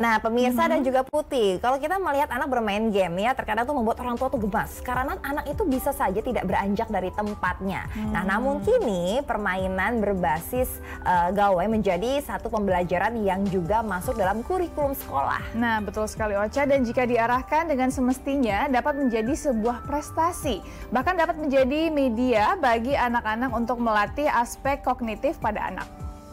Nah, pemirsa dan juga Putih, kalau kita melihat anak bermain game ya, terkadang tuh membuat orang tua tuh gemas karena anak itu bisa saja tidak beranjak dari tempatnya. Nah, namun kini permainan berbasis gawai menjadi satu pembelajaran yang juga masuk dalam kurikulum sekolah. Nah, betul sekali Ocha, dan jika diarahkan dengan semestinya dapat menjadi sebuah prestasi, bahkan dapat menjadi media bagi anak-anak untuk melatih aspek kognitif pada anak.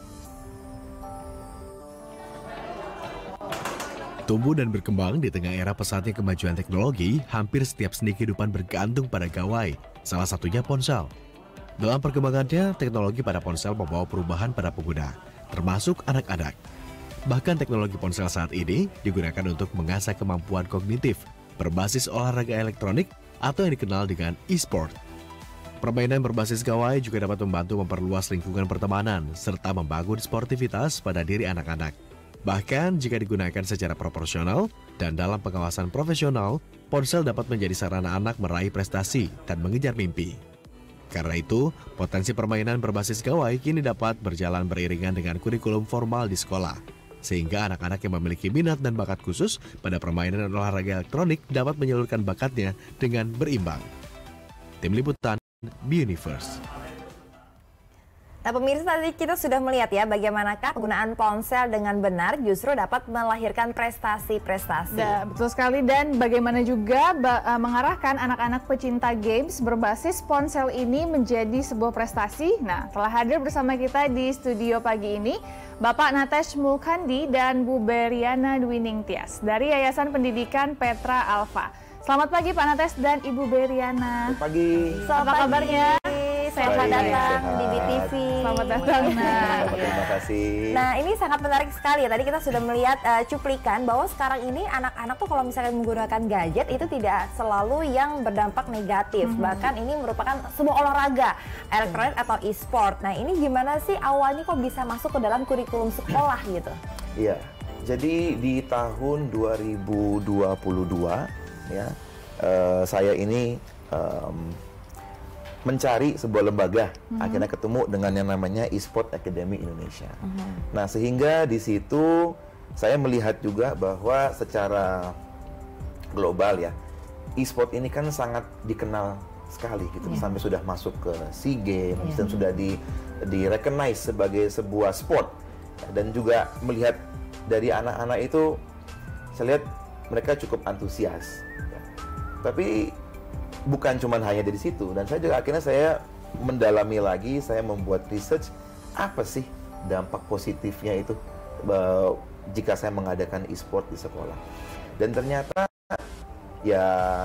Tumbuh dan berkembang di tengah era pesatnya kemajuan teknologi, hampir setiap seni kehidupan bergantung pada gawai, salah satunya ponsel. Dalam perkembangannya, teknologi pada ponsel membawa perubahan pada pengguna, termasuk anak-anak. Bahkan teknologi ponsel saat ini digunakan untuk mengasah kemampuan kognitif berbasis olahraga elektronik atau yang dikenal dengan e-sport. Permainan berbasis gawai juga dapat membantu memperluas lingkungan pertemanan serta membangun sportivitas pada diri anak-anak. Bahkan jika digunakan secara proporsional dan dalam pengawasan profesional, ponsel dapat menjadi sarana anak meraih prestasi dan mengejar mimpi. Karena itu, potensi permainan berbasis gawai kini dapat berjalan beriringan dengan kurikulum formal di sekolah. Sehingga anak-anak yang memiliki minat dan bakat khusus pada permainan dan olahraga elektronik dapat menyalurkan bakatnya dengan berimbang. Tim Liputan, B-Universe. Nah, pemirsa, tadi kita sudah melihat ya bagaimanakah penggunaan ponsel dengan benar justru dapat melahirkan prestasi-prestasi. Ya, betul sekali, dan bagaimana juga mengarahkan anak-anak pecinta games berbasis ponsel ini menjadi sebuah prestasi. Nah, telah hadir bersama kita di studio pagi ini Bapak Natesh Mulkhandi dan Bu Beriana Dwining Tias dari Yayasan Pendidikan Petra Alfa. Selamat pagi Pak Natesh dan Ibu Beriana. Selamat pagi. Apa kabarnya? Selamat datang di BTV. Selamat datang. Terima kasih. Nah, ini sangat menarik sekali ya. Tadi kita sudah melihat cuplikan bahwa sekarang ini anak-anak tuh kalau misalnya menggunakan gadget itu tidak selalu yang berdampak negatif. Bahkan ini merupakan sebuah olahraga elektronik atau e-sport. Nah, ini gimana sih awalnya kok bisa masuk ke dalam kurikulum sekolah gitu? Iya. Jadi di tahun 2022 ya, saya ini mencari sebuah lembaga, akhirnya ketemu dengan yang namanya eSport Academy Indonesia. Nah, sehingga di situ saya melihat juga bahwa secara global ya, eSport ini kan sangat dikenal sekali gitu, sampai sudah masuk ke SEA Games dan sudah di-recognize sebagai sebuah sport. Dan juga melihat dari anak-anak itu, saya lihat mereka cukup antusias. Ya. Tapi bukan cuma hanya dari situ, dan saya juga akhirnya saya mendalami lagi, saya membuat research apa sih dampak positifnya itu jika saya mengadakan e-sport di sekolah. Dan ternyata ya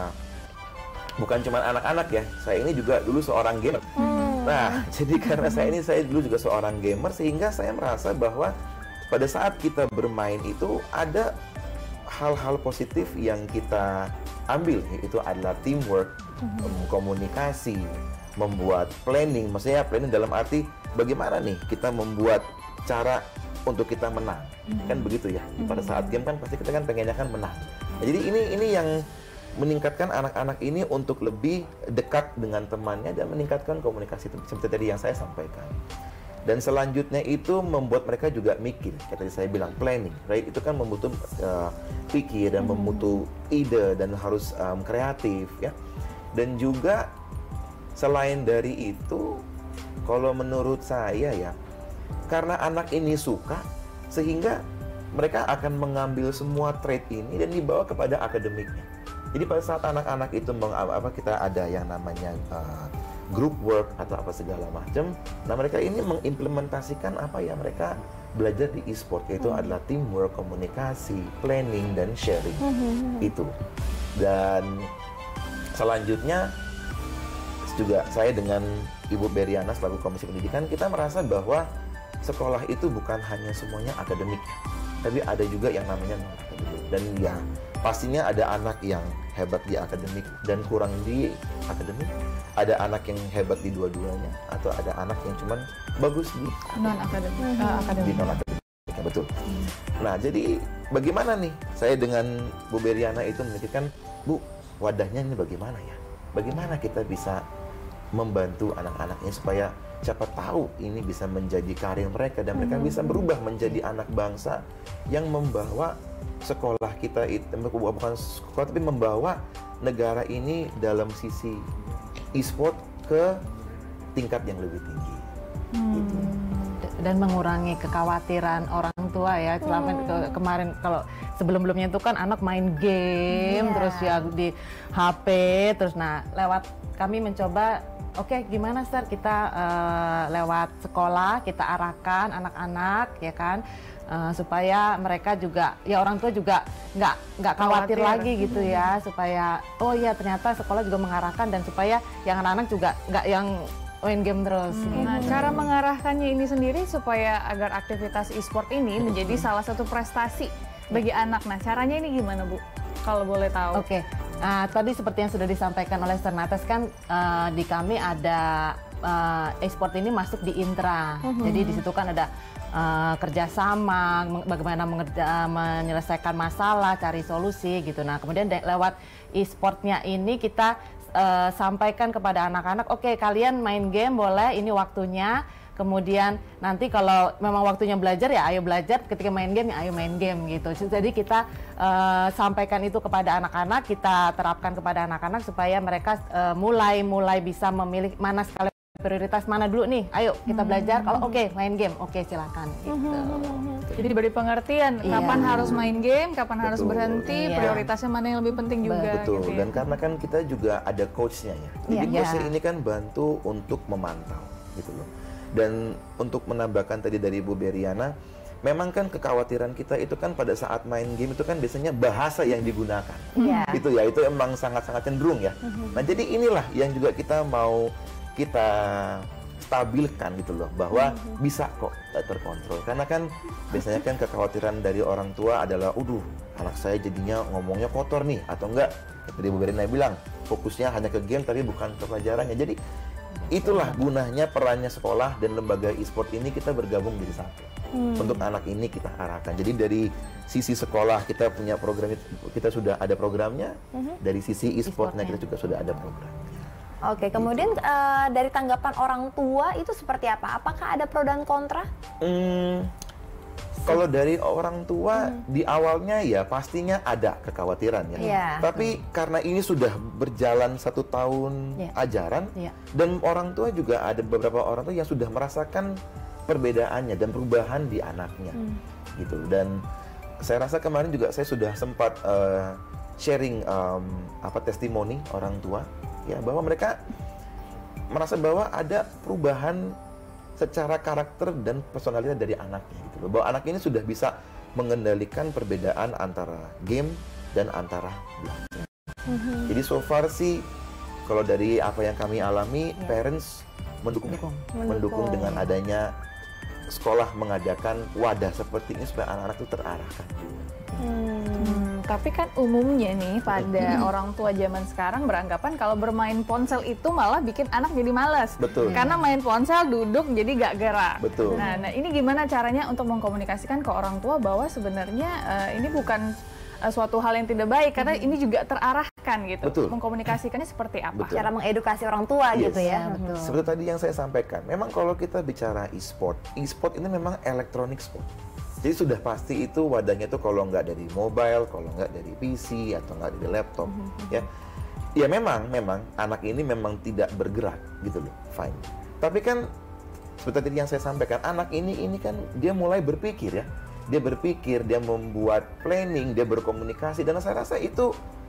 bukan cuma anak-anak ya, saya ini juga dulu seorang gamer. Nah, jadi karena saya dulu juga seorang gamer, sehingga saya merasa bahwa pada saat kita bermain itu ada hal-hal positif yang kita ambil, itu adalah teamwork, komunikasi, membuat planning. Maksudnya planning dalam arti bagaimana nih kita membuat cara untuk kita menang, kan begitu ya. Pada saat game kan pasti kita kan pengennya kan menang. Nah, jadi ini yang meningkatkan anak-anak ini untuk lebih dekat dengan temannya dan meningkatkan komunikasi seperti tadi yang saya sampaikan. Dan selanjutnya itu membuat mereka juga mikir, kayak tadi saya bilang planning, right? Itu kan membutuhkan pikir dan membutuhkan ide dan harus kreatif ya. Dan juga selain dari itu, kalau menurut saya ya, karena anak ini suka, sehingga mereka akan mengambil semua trait ini dan dibawa kepada akademiknya. Jadi pada saat anak-anak itu kita ada yang namanya group work atau apa segala macam. Nah, mereka ini mengimplementasikan apa yang mereka belajar di e-sport, yaitu adalah teamwork, komunikasi, planning, dan sharing. Itu. Dan selanjutnya juga saya dengan Ibu Beriana selaku Komisi Pendidikan, kita merasa bahwa sekolah itu bukan hanya semuanya akademik, tapi ada juga yang namanya non-akademik. Dan ya pastinya ada anak yang hebat di akademik dan kurang di akademik. Ada anak yang hebat di dua-duanya, atau ada anak yang cuman bagus di non-akademik. Di non-akademik, betul. Nah, jadi bagaimana nih saya dengan Bu Beriana itu memikirkan, Bu, wadahnya ini bagaimana ya? Bagaimana kita bisa membantu anak-anaknya supaya siapa tahu ini bisa menjadi karir mereka dan mereka bisa berubah menjadi anak bangsa yang membawa sekolah kita itu bukan sekolah tapi membawa negara ini dalam sisi e-sport ke tingkat yang lebih tinggi. Gitu. Dan mengurangi kekhawatiran orang tua ya. Selama kemarin kalau sebelum-sebelumnya itu kan anak main game terus ya di HP terus, nah lewat kami mencoba oke, gimana Star kita lewat sekolah kita arahkan anak-anak ya kan, supaya mereka juga ya orang tua juga nggak khawatir lagi gitu ya, supaya oh ya ternyata sekolah juga mengarahkan dan supaya yang anak-anak juga nggak yang main game terus. Nah, cara mengarahkannya ini sendiri supaya agar aktivitas e-sport ini menjadi salah satu prestasi bagi anak. Nah, caranya ini gimana, Bu? Kalau boleh tahu. Oke. Tadi seperti yang sudah disampaikan oleh Sternates kan di kami ada e-sport ini masuk di Intra. Jadi di situ kan ada kerjasama, bagaimana menyelesaikan masalah, cari solusi gitu. Nah, kemudian lewat e-sportnya ini kita sampaikan kepada anak-anak, oke, kalian main game boleh, ini waktunya. Kemudian nanti kalau memang waktunya belajar ya ayo belajar, ketika main game ya ayo main game gitu. Jadi kita sampaikan itu kepada anak-anak, kita terapkan kepada anak-anak supaya mereka mulai bisa memilih mana sekali prioritas mana dulu nih, ayo kita belajar, kalau oke, main game, oke silakan gitu. Jadi diberi pengertian kapan harus main game, kapan harus berhenti, prioritasnya mana yang lebih penting juga. Betul, gitu ya. dan karena kan kita juga ada coachnya ya, jadi coachnya ini kan bantu untuk memantau gitu loh. Dan untuk menambahkan tadi dari Bu Beriana, memang kan kekhawatiran kita itu kan pada saat main game itu kan biasanya bahasa yang digunakan. Itu ya, itu emang sangat-sangat cenderung ya. Nah jadi inilah yang juga kita mau kita stabilkan gitu loh, bahwa bisa kok terkontrol. Karena kan biasanya kan kekhawatiran dari orang tua adalah, anak saya jadinya ngomongnya kotor nih, atau enggak, tadi Bu Berina bilang, fokusnya hanya ke game tapi bukan ke pelajarannya. Jadi itulah gunanya perannya sekolah dan lembaga e-sport ini, kita bergabung jadi satu. Untuk anak ini kita arahkan. Jadi dari sisi sekolah kita punya program, kita sudah ada programnya, dari sisi e-sportnya kita juga sudah ada program. Oke, kemudian dari tanggapan orang tua itu seperti apa? Apakah ada pro dan kontra? Kalau dari orang tua di awalnya ya pastinya ada kekhawatiran ya. Tapi karena ini sudah berjalan 1 tahun ajaran, dan orang tua juga ada beberapa orang tua yang sudah merasakan perbedaannya dan perubahan di anaknya, gitu. Dan saya rasa kemarin juga saya sudah sempat sharing testimoni orang tua. Ya, bahwa mereka merasa bahwa ada perubahan secara karakter dan personalitas dari anaknya gitu loh. Bahwa anak ini sudah bisa mengendalikan perbedaan antara game dan antara belajar. Jadi so far sih kalau dari apa yang kami alami, parents mendukung dengan adanya sekolah mengadakan wadah seperti ini supaya anak-anak itu terarahkan. Tapi kan umumnya nih pada orang tua zaman sekarang beranggapan kalau bermain ponsel itu malah bikin anak jadi malas. Betul. Karena main ponsel duduk jadi gak gerak. Betul. Nah ini gimana caranya untuk mengkomunikasikan ke orang tua bahwa sebenarnya ini bukan suatu hal yang tidak baik, karena ini juga terarahkan gitu. Betul. Mengkomunikasikannya seperti apa? Betul. Cara mengedukasi orang tua gitu ya. Betul. Seperti tadi yang saya sampaikan, memang kalau kita bicara e-sport ini memang electronic sport. Jadi sudah pasti itu wadahnya tuh kalau nggak dari mobile, kalau nggak dari PC atau nggak dari laptop, ya. Ya memang anak ini memang tidak bergerak gitu loh, fine. Tapi kan seperti tadi yang saya sampaikan, anak ini kan dia mulai berpikir ya. Dia berpikir, dia membuat planning, dia berkomunikasi, dan saya rasa itu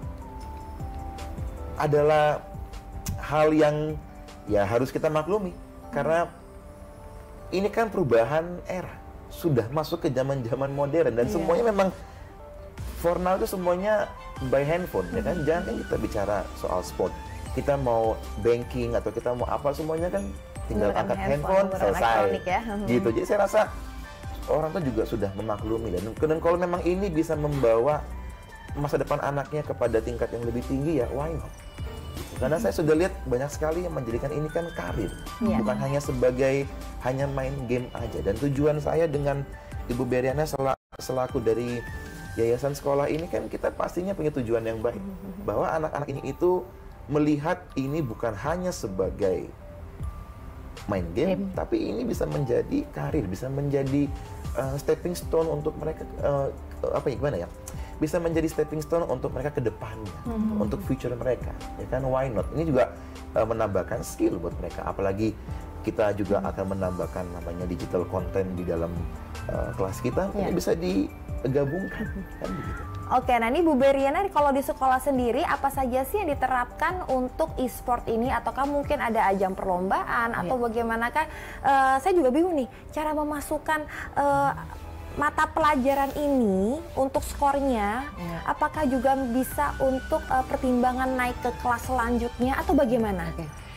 adalah hal yang ya harus kita maklumi, karena ini kan perubahan era. Sudah masuk ke zaman-zaman modern dan semuanya memang for now itu semuanya by handphone ya kan. Jangan kita bicara soal sport, kita mau banking atau kita mau apa, semuanya kan tinggal angkat handphone selesai ya. Gitu. Jadi saya rasa orang tua juga sudah memaklumi, dan kalau memang ini bisa membawa masa depan anaknya kepada tingkat yang lebih tinggi ya why not. Karena saya sudah lihat banyak sekali yang menjadikan ini kan karir, bukan hanya sebagai hanya main game aja. Dan tujuan saya dengan Ibu Beriana selaku dari yayasan sekolah ini kan kita pastinya punya tujuan yang baik, bahwa anak-anak ini itu melihat ini bukan hanya sebagai main game, tapi ini bisa menjadi karir, bisa menjadi stepping stone untuk mereka apa ya, gimana ya, bisa menjadi stepping stone untuk mereka ke depannya, untuk future mereka, ya kan, why not? Ini juga menambahkan skill buat mereka, apalagi kita juga akan menambahkan namanya digital content di dalam kelas kita, ini bisa digabungkan, kan begitu. Oke, nah ini Bu Beriana, kalau di sekolah sendiri apa saja sih yang diterapkan untuk e-sport ini? Ataukah mungkin ada ajang perlombaan atau bagaimanakah? Saya juga bingung nih, cara memasukkan mata pelajaran ini untuk skornya, apakah juga bisa untuk pertimbangan naik ke kelas selanjutnya atau bagaimana?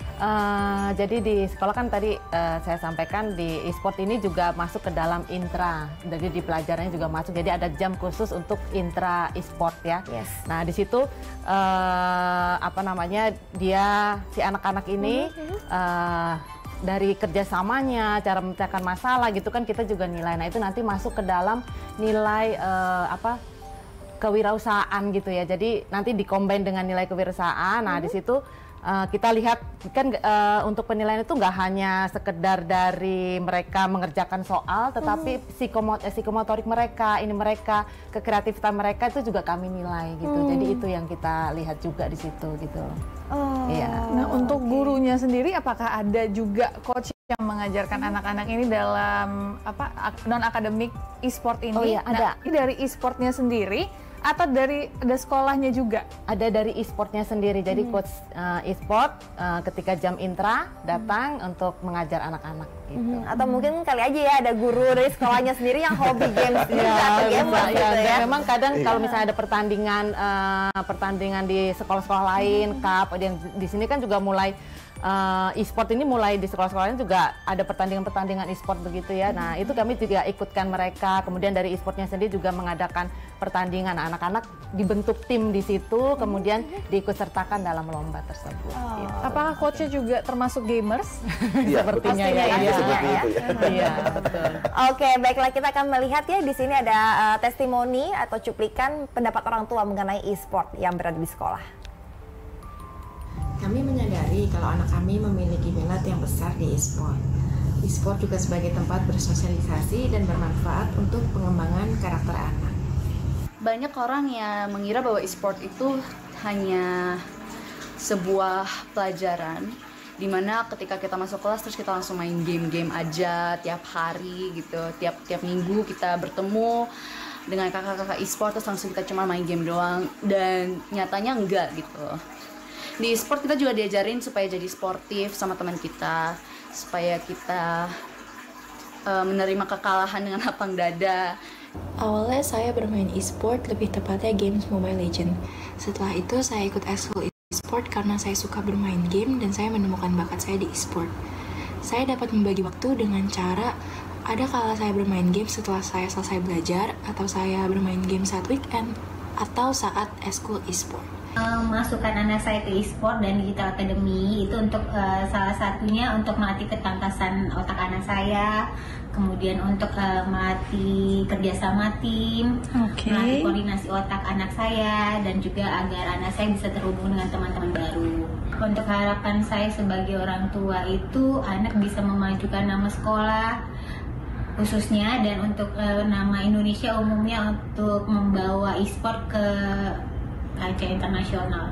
Jadi di sekolah kan tadi saya sampaikan di e-sport ini juga masuk ke dalam intra, jadi di pelajarannya juga masuk. Jadi ada jam khusus untuk intra e-sport ya. Nah di situ apa namanya, dia si anak-anak ini dari kerjasamanya, cara memecahkan masalah gitu kan kita juga nilai. Nah itu nanti masuk ke dalam nilai kewirausahaan gitu ya. Jadi nanti dikombin dengan nilai kewirausahaan. Nah di situ kita lihat kan untuk penilaian itu nggak hanya sekedar dari mereka mengerjakan soal, tetapi psikomotorik mereka, kekreatifan mereka itu juga kami nilai gitu. Jadi itu yang kita lihat juga di situ gitu. Nah untuk gurunya sendiri, apakah ada juga coach yang mengajarkan anak-anak ini dalam non akademik e-sport ini? Ada. Ini dari e-sportnya sendiri atau dari sekolahnya juga? Ada dari e-sportnya sendiri. Jadi coach e-sport ketika jam intra datang untuk mengajar anak-anak gitu. Atau mungkin kali aja ya ada guru dari sekolahnya sendiri yang hobi games atau gamers gitu ya. Memang kadang kalau misalnya ada pertandingan di sekolah-sekolah lain, cup, yang di sini kan juga mulai e-sport ini mulai di sekolah-sekolahnya juga ada pertandingan-pertandingan e-sport begitu ya. Nah itu kami juga ikutkan mereka. Kemudian dari e-sportnya sendiri juga mengadakan pertandingan. Anak-anak dibentuk tim di situ, kemudian diikutsertakan dalam lomba tersebut. Gitu. Apakah coachnya juga termasuk gamers? Sepertinya ya. Oke, baiklah, kita akan melihat ya di sini ada testimoni atau cuplikan pendapat orang tua mengenai e-sport yang berada di sekolah. Kami menyadari kalau anak kami memiliki minat yang besar di e-sport. E-sport juga sebagai tempat bersosialisasi dan bermanfaat untuk pengembangan karakter anak. Banyak orang yang mengira bahwa e-sport itu hanya sebuah pelajaran, dimana ketika kita masuk kelas terus kita langsung main game-game aja tiap hari gitu, tiap minggu kita bertemu dengan kakak-kakak e-sport terus langsung kita cuma main game doang, dan nyatanya enggak gitu. Di e-sport kita juga diajarin supaya jadi sportif sama teman kita, supaya kita menerima kekalahan dengan lapang dada. Awalnya saya bermain e-sport, lebih tepatnya games Mobile Legends. Setelah itu saya ikut eskul e-sport karena saya suka bermain game dan saya menemukan bakat saya di e-sport. Saya dapat membagi waktu dengan cara ada kala saya bermain game setelah saya selesai belajar, atau saya bermain game saat weekend, atau saat eskul e-sport. Masukkan anak saya ke e-sport dan digital academy itu untuk salah satunya untuk melatih ketangkasan otak anak saya, kemudian untuk melatih kerjasama tim, melatih koordinasi otak anak saya, dan juga agar anak saya bisa terhubung dengan teman-teman baru. Untuk harapan saya sebagai orang tua itu anak bisa memajukan nama sekolah khususnya, dan untuk nama Indonesia umumnya, untuk membawa e-sport ke kancah internasional.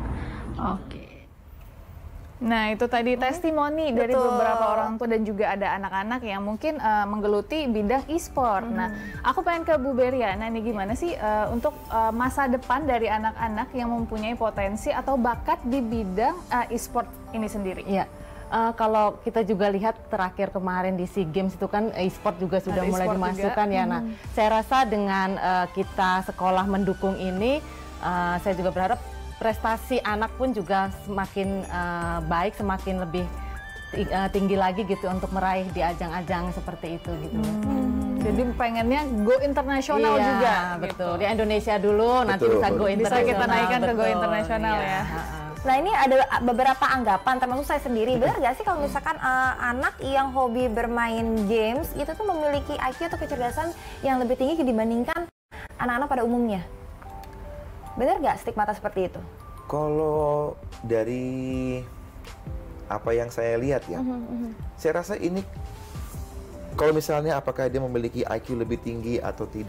Oke. Nah itu tadi testimoni dari beberapa orang tua dan juga ada anak-anak yang mungkin menggeluti bidang e-sport. Nah aku pengen ke Bu Beriana nih, gimana sih untuk masa depan dari anak-anak yang mempunyai potensi atau bakat di bidang e-sport ini sendiri? Iya. Kalau kita juga lihat terakhir kemarin di SEA Games itu kan e-sport juga sudah mulai dimasukkan ya. Nah, saya rasa dengan kita sekolah mendukung ini, saya juga berharap prestasi anak pun juga semakin baik, semakin lebih tinggi lagi gitu untuk meraih di ajang-ajang seperti itu gitu. Jadi pengennya go internasional juga. Betul. Di Indonesia dulu, nanti bisa go internasional. Bisa kita naikkan ke go internasional ya. Nah ini ada beberapa anggapan, termasuk saya sendiri. Benar nggak sih kalau misalkan anak yang hobi bermain games itu tuh memiliki IQ atau kecerdasan yang lebih tinggi dibandingkan anak-anak pada umumnya? Benar nggak stigmata seperti itu? Kalau dari apa yang saya lihat ya, saya rasa ini kalau misalnya apakah dia memiliki IQ lebih tinggi atau tidak,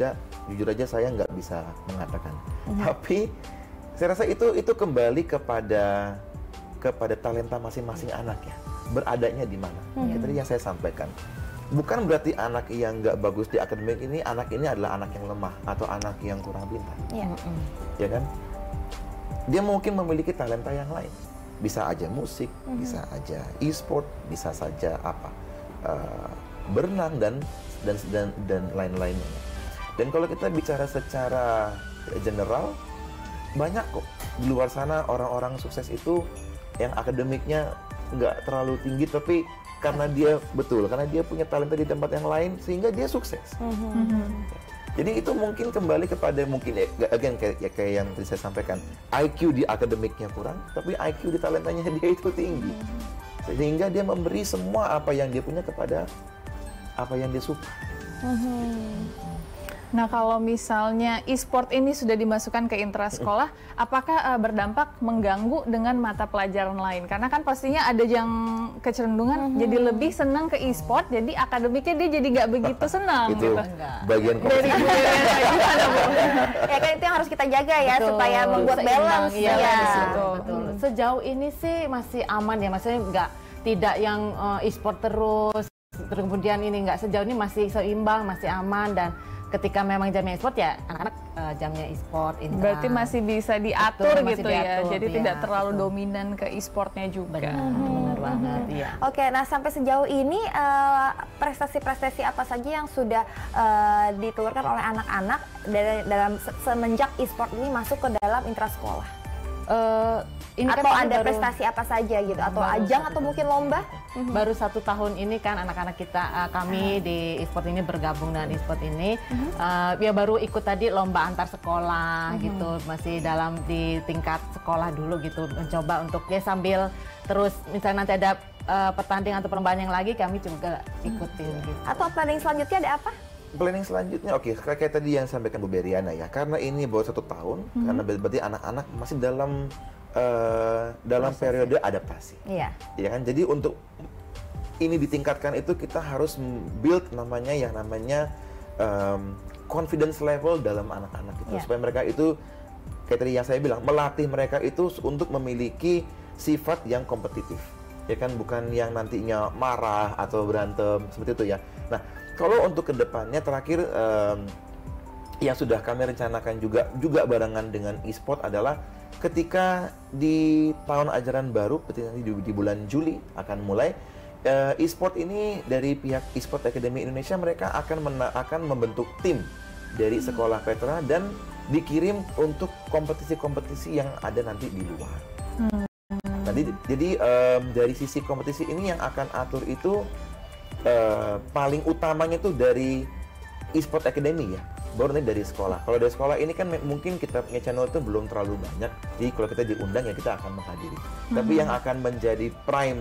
Jujur aja saya nggak bisa mengatakan. Tapi saya rasa itu kembali kepada talenta masing-masing anak ya. Beradanya di mana. Itu tadi yang saya sampaikan. Bukan berarti anak yang nggak bagus di akademik ini, anak ini adalah anak yang lemah atau anak yang kurang pintar. Ya kan? Dia mungkin memiliki talenta yang lain. Bisa aja musik, bisa aja e-sport, bisa saja berenang dan lain-lainnya. Dan kalau kita bicara secara general, banyak kok di luar sana orang-orang sukses itu yang akademiknya nggak terlalu tinggi, tapi karena dia punya talenta di tempat yang lain sehingga dia sukses. Jadi itu mungkin kembali kepada kayak yang tadi saya sampaikan, IQ di akademiknya kurang, tapi IQ di talentanya dia itu tinggi, sehingga dia memberi semua apa yang dia punya kepada apa yang dia suka. Nah, kalau misalnya e-sport ini sudah dimasukkan ke intrasekolah, apakah berdampak mengganggu dengan mata pelajaran lain? Karena kan pastinya ada yang kecenderungan jadi lebih senang ke e-sport, jadi akademiknya dia jadi nggak begitu senang. Itu gitu. bagian Dari Ya kan itu yang harus kita jaga ya, supaya membuat balance. Iya, betul. Sejauh ini sih masih aman ya, maksudnya tidak yang e-sport terus kemudian ini nggak, sejauh ini masih seimbang, masih aman. Dan ketika memang jamnya e-sport ya anak-anak jamnya e-sport. Berarti masih bisa diatur gitu ya, jadi iya, tidak terlalu dominan ke e-sportnya juga. Benar banget, iya. Oke, nah sampai sejauh ini prestasi-prestasi apa saja yang sudah ditelurkan oleh anak-anak dalam semenjak e-sport ini masuk ke dalam intrasekolah? Ini atau kan ada prestasi apa saja gitu, atau ajang atau mungkin lomba? Baru 1 tahun ini kan anak-anak kita, kami di e-sport ini bergabung dengan e-sport ini, ya baru ikut tadi lomba antar sekolah gitu, masih di tingkat sekolah dulu gitu, mencoba untuk ya sambil terus misalnya nanti ada pertandingan atau perlombaan yang lagi kami juga ikutin gitu. Atau planning selanjutnya ada apa? Planning selanjutnya, kayak tadi yang sampaikan Bu Beriana ya, karena ini baru 1 tahun, karena berarti anak-anak masih dalam periode adaptasi. Iya. Ya kan, jadi untuk ini ditingkatkan itu kita harus build yang namanya confidence level dalam anak-anak itu, supaya mereka itu kayak tadi yang saya bilang, melatih mereka itu untuk memiliki sifat yang kompetitif. Ya kan, bukan yang nantinya marah atau berantem seperti itu ya. Nah, kalau untuk kedepannya terakhir yang sudah kami rencanakan juga barengan dengan e-sport adalah ketika di tahun ajaran baru, nanti di bulan Juli akan mulai e-sport ini dari pihak e-sport Academy Indonesia, mereka akan membentuk tim dari sekolah Petra dan dikirim untuk kompetisi-kompetisi yang ada nanti di luar. Jadi dari sisi kompetisi ini yang akan atur itu paling utamanya tuh dari e-sport Academy ya. Baru nanti dari sekolah. Kalau dari sekolah ini kan mungkin kita punya channel itu belum terlalu banyak. Jadi kalau kita diundang ya kita akan menghadiri. Tapi yang akan menjadi prime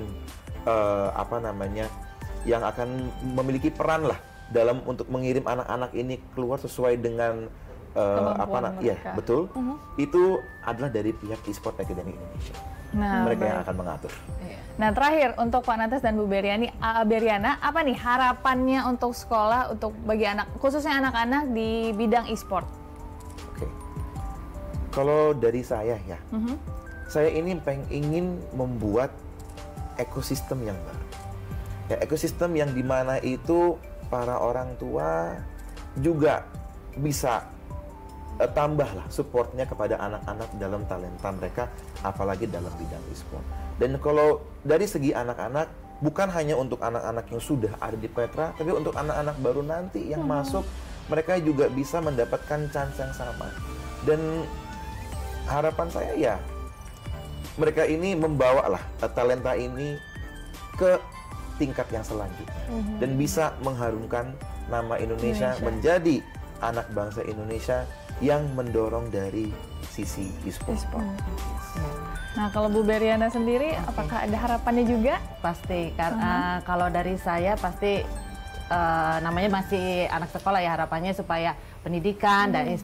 yang akan memiliki peran lah dalam untuk mengirim anak-anak ini keluar sesuai dengan betul. Itu adalah dari pihak e-sport Academy Indonesia. Nah, mereka yang akan mengatur. Nah, terakhir untuk Pak Nates dan Bu Beriana, apa nih harapannya untuk sekolah, untuk bagi anak, khususnya anak-anak di bidang e-sport? Oke. Kalau dari saya ya, saya ini ingin membuat ekosistem yang baru. Ya, ekosistem yang dimana itu para orang tua juga bisa tambahlah supportnya kepada anak-anak dalam talenta mereka, apalagi dalam bidang e-sport. Dan kalau dari segi anak-anak, bukan hanya untuk anak-anak yang sudah ada di Petra, tapi untuk anak-anak baru nanti yang masuk, mereka juga bisa mendapatkan chance yang sama. Dan harapan saya ya, mereka ini membawalah talenta ini ke tingkat yang selanjutnya dan bisa mengharumkan nama Indonesia menjadi anak bangsa Indonesia yang mendorong dari sisi e-sport. Nah, kalau Bu Beriana sendiri, apakah ada harapannya juga? Pasti, karena kalau dari saya pasti namanya masih anak sekolah ya, harapannya supaya pendidikan dan e-sport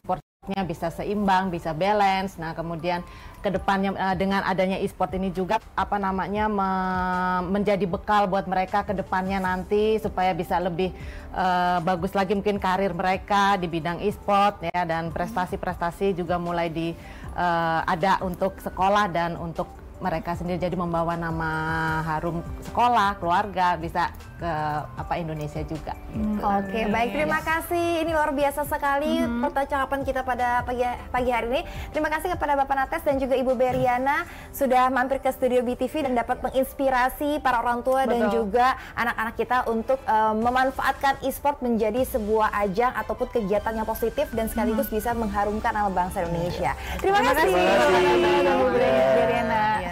e-sportnya bisa seimbang, bisa balance. Nah, kemudian kedepannya dengan adanya e-sport ini juga menjadi bekal buat mereka kedepannya nanti supaya bisa lebih bagus lagi mungkin karir mereka di bidang e-sport ya, dan prestasi-prestasi juga mulai ada untuk sekolah dan untuk mereka sendiri, jadi membawa nama harum sekolah, keluarga, bisa ke Indonesia juga. Gitu. Oke, baik, terima kasih. Ini luar biasa sekali percakapan kita pada pagi hari ini. Terima kasih kepada Bapak Nates dan juga Ibu Beriana sudah mampir ke studio BTV dan dapat menginspirasi para orang tua dan juga anak-anak kita untuk memanfaatkan e-sport menjadi sebuah ajang ataupun kegiatan yang positif dan sekaligus bisa mengharumkan nama bangsa Indonesia. Terima kasih. Ibu Beriana.